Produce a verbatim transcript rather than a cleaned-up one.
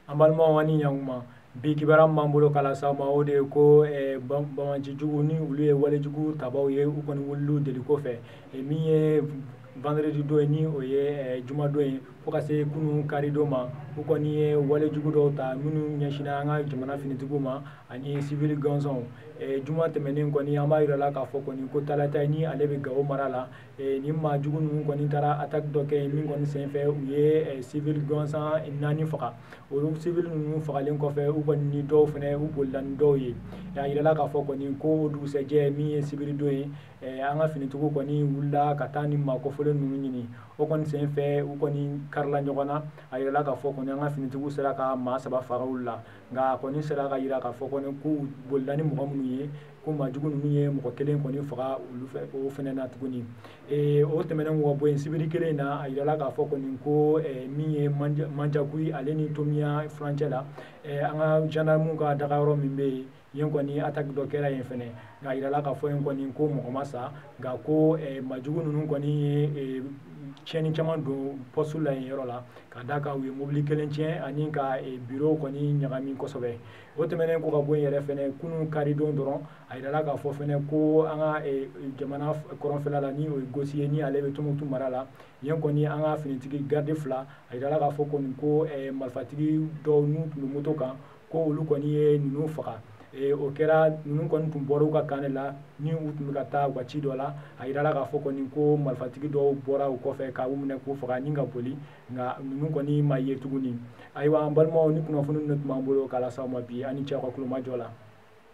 An balimaw ani ɲankuma bi kibaruya min b'an bolo k'a las'aw ma o de ye ko bamacijugu ni olu ye walejugu tabaw ye u kɔni wulila deli kɔfɛ min ye vendredi don ye ni o ye juma don ye fo ka se kunun karidon ma u kɔni ye walejugu dɔw ta minnu ɲɛsinna an ka jamana finitigiw ma ani civil gansanw juma tɛmɛnen kɔni an b'a yir'a la k'a fɔ kɔni ko talata ni ale bɛ Gawo mara la ni maa jugu ninnu kɔni taara attaque dɔ kɛ min kɔni senfɛ u ye civil gansan naani faga olu civil ninnu fagalen kɔfɛ u kɔni ni dɔw fana u bolila ni dɔw ye a yirala k'a fɔ kɔni ko o dugusɛjɛ min ye sibiri don ye an ka finitigiw kɔni wulila ka taa ni maa kɔfɛlen ninnu ɲini o kɔni senfɛ u kɔni karila ɲɔgɔn na a yirala k'a fɔ kɔni an ka finitigiw sera ka maa saba faga olu la nka a kɔni sera ka yira k'a fɔ kɔni k'u bolila ni mɔgɔ minnu ye ko maajugu ninnu ye mɔgɔ kelen kɔni faga olu fɛ o fɛnɛ na tuguni o tɛmɛnen kɔ bɔ yen sibiri kelen in na a yirala k'a fɔ kɔni ko min ye Mandiakoui ale ni Tomiya furancɛ la an ka gendarmew ka dagayɔrɔ min bɛ yen yen kɔni attaque dɔ kɛra yen fɛnɛ nka a yirala k'a fɔ yen kɔni ko mɔgɔ ma sa nka ko maajugu ninnu kɔni ye tiɲɛni caman don poste la yen yɔrɔ la ka d'a kan u ye mobili kelen tiɲɛ ani ka bureau kɔni ɲagami kosɛbɛ o tɛmɛnen kɔ ka bɔ yen yɛrɛ fɛnɛ kunun karidon dɔrɔn a yirala k'a fɔ fɛnɛ ko an ka jamana kɔrɔnfɛla la ni o ye Gosi ye ni ale bɛ Tumutu mara la yen kɔni an ka finitigi garde fila a yirala k'a fɔ kɔni ko marifatigi dɔw n'u tun bɛ moto kan ko olu kɔni ye ninnu faga o kɛra ninnu kɔni tun bɔra u ka kan de la ni u tun bɛ ka taa u ka ci dɔ la a yirala k'a fɔ kɔni ko marifatigi dɔw bɔra u kɔfɛ k'u minɛ k'u faga ni ka boli nka ninnu kɔni ma ye tuguni ayiwa an balimaw ni kunnafoni ninnu tun b'an bolo k'a las'aw ma bi ani cɛ aw ka kulomajɔ la